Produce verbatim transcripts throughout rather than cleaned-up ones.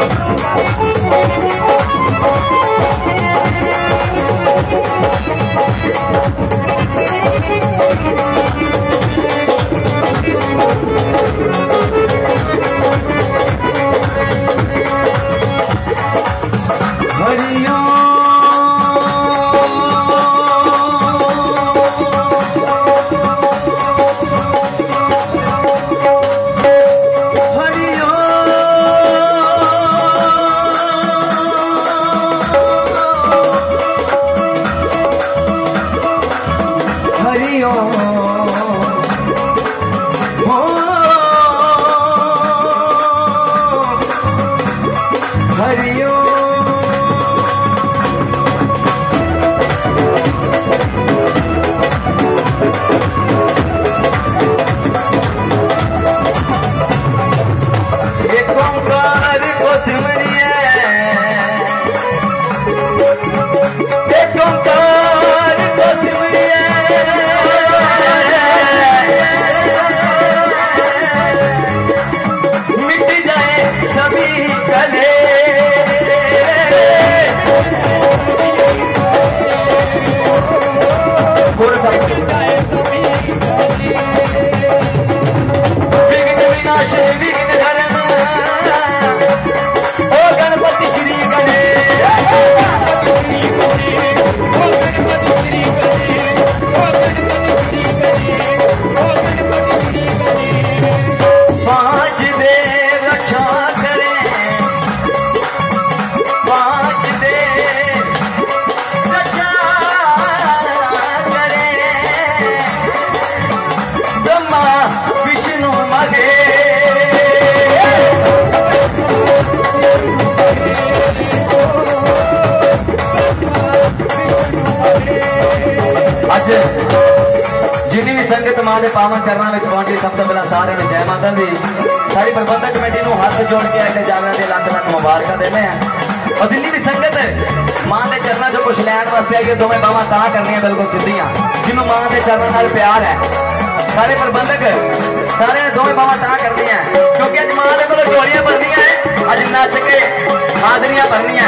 जिन्नी भी संगत मां के पावन चरणों में पहुंची सब तो पहला सारे में जय माता दी। सारी प्रबंधक कमेटी को हाथ जोड़ के अगले जागरण के लख लख मुबारक देने हैं। और जिन्नी भी संगत मां के चरणों से कुछ लैन वास्ते आई दोवें बावां तां करनी बिल्कुल सीधियां जिन्होंने मां के चरणों नाल प्यार है। सारे प्रबंधक सारे ने दोवें बावां तां करनी है क्योंकि अज मां के कोल झोलियां भरनियां है। अज नच के हाजरियां भरनियां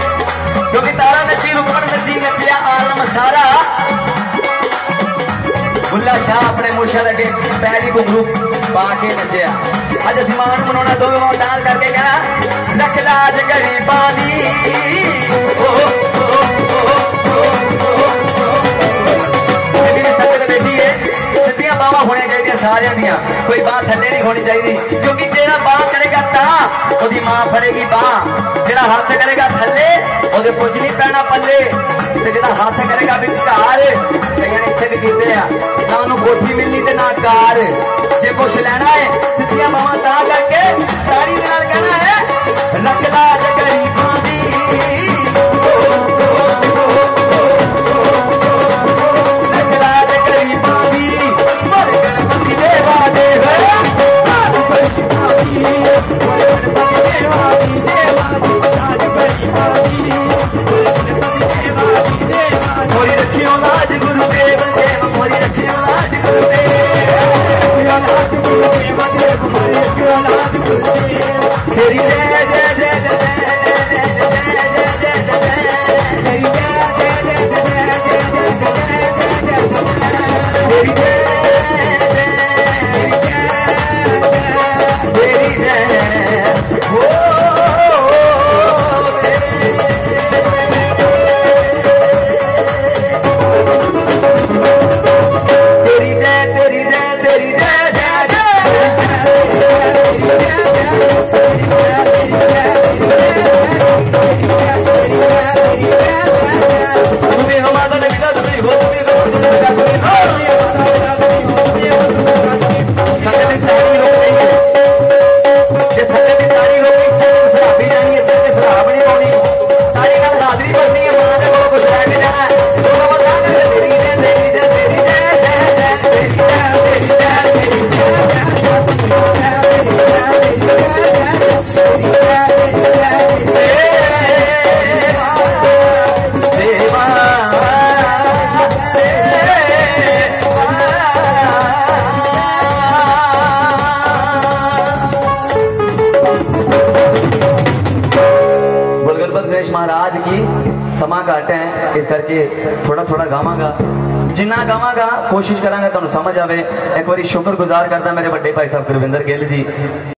क्योंकि तारा नची रुकमण नची नचिया आलम सारा बुल्ला शाह अपने मुर्शद अगे पैरी घुंघरू पा के नचिया। अज अभिमान मनाना दोनों बार डांस करके कहना रख लाज गरीबां दी सीधियां बावां होनी चाहिए सारियां दियां, कोई बांह थल्ले नहीं होनी चाहिए क्योंकि जेड़ा बांह करेगा तां ओदी मां फड़ेगी बांह, जेड़ा हाथ करेगा थल्ले ओदे कुछ नहीं पैना पल्ले, ते जेड़ा हाथ करेगा विचकार कईयां ने इत्थे भी कीते आ ना उन्होंने कोठी मिलनी ते ना कार। जे कुछ लेना है सीधियां बावां तां करके ताड़ी दे नाल कहना है रख लाज गरीबां दी मोरी रखियो लाज गुरुदेव देव मोरी रखियो लाज गुरुदेव तेरी जय जय जय Yes, महाराज की समा घट है, इस करके थोड़ा थोड़ा गावांगा, जिन्ना गावांगा कोशिश करांगा तुहानू समझ आवे। एक बार शुक्रगुजार करता मेरे बड़े भाई साहब गुरविंदर गिल जी।